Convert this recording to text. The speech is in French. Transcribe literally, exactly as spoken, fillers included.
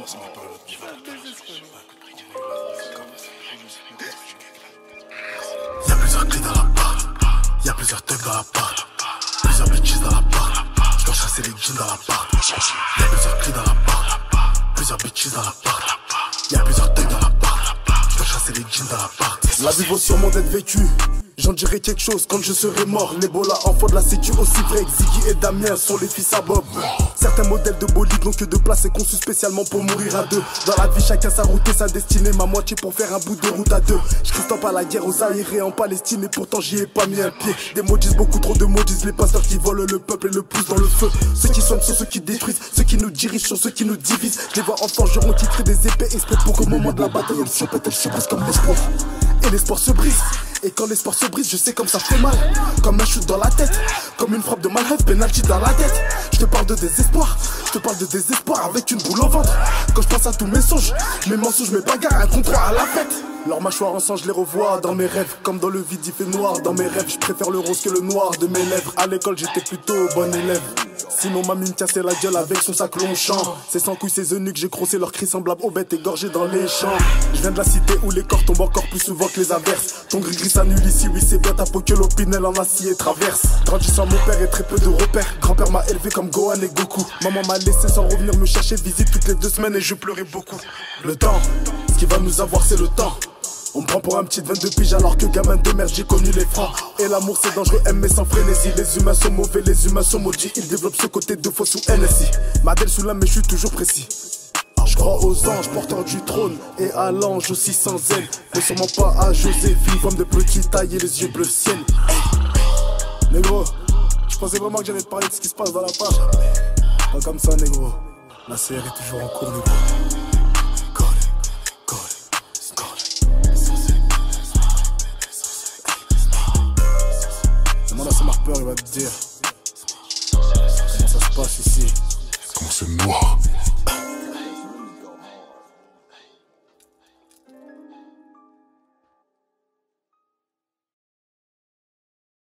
Y'a plusieurs clés dans la part, y'a plusieurs thugs dans la part, plusieurs bitches dans la part, j'dois chasser les jeans dans la part. Y'a plusieurs clés dans la part, plusieurs bitches dans la part, y'a plusieurs thugs dans la part, j'dois chasser les jeans dans la part. La vie vaut sûrement d'être vécue, j'en dirai quelque chose quand je serai mort. L'Ebola, enfant de la sécu, aussi vrai que Ziggy et Damien sont les fils à Bob. Certains modèles de bolide n'ont que deux places et conçus spécialement pour mourir à deux. Dans la vie, chacun sa route et sa destinée, ma moitié pour faire un bout de route à deux. J'cristampe à la guerre aux aérés en Palestine et pourtant j'y ai pas mis un pied. Des mots disent beaucoup trop de mots disent les pasteurs qui volent le peuple et le poussent dans le feu. Ceux qui soignent sont ceux qui détruisent, ceux qui nous dirigent sont ceux qui nous divisent. Je les vois en forgeron titrer des épées exprès pour qu'au moment de la bataille elles se pètent, elles se brisent comme l'espoir. Et l'espoir se brise. Et quand l'espoir se brise, je sais comme ça fait mal. Comme un shoot dans la tête, comme une frappe de Malheuf, penalty dans la tête. Je te parle de désespoir, je te parle de désespoir avec une boule au ventre. Quand je pense à tous mes songes, mes mensonges, mes bagarres, un contrat à la fête. Leurs mâchoires ensemble, je les revois dans mes rêves. Comme dans le vide, il fait noir dans mes rêves. Je préfère le rose que le noir de mes lèvres. À l'école, j'étais plutôt bon élève. Sinon, ma mine cassait la gueule avec son sac Longchamp. C'est sans couilles, ces eunuques, j'ai crossé leurs cris semblables aux bêtes égorgées dans les champs. Je viens de la cité où les corps tombent encore plus souvent que les averses. Ton gris-gris s'annule ici, oui, c'est bien ta peau que l'opinel en acier traverse. Grandi sans mon père et très peu de repères. Grand-père m'a élevé comme Gohan et Goku. Maman m'a laissé sans revenir me chercher visite toutes les deux semaines et je pleurais beaucoup. Le temps, ce qui va nous avoir, c'est le temps. On me prend pour un petit vingt-deux piges alors que gamin de merde j'ai connu les francs. Et l'amour c'est dangereux, aimer sans frénésie. Les humains sont mauvais, les humains sont maudits. Ils développent ce côté de faux sous N S I. Madel sous l'âme mais je suis toujours précis. Je crois aux anges porteurs du trône et à l'ange aussi sans aile. Mais sûrement pas à Joséphine, femme de petite taille et les yeux bleu ciel. Hey. Négro, je pensais vraiment que j'allais te parler de ce qui se passe dans la page. Pas comme ça négro, la C R est toujours en cours négro. Demande à ce marqueur, il va te dire comment ça se passe ici. Comment c'est noir.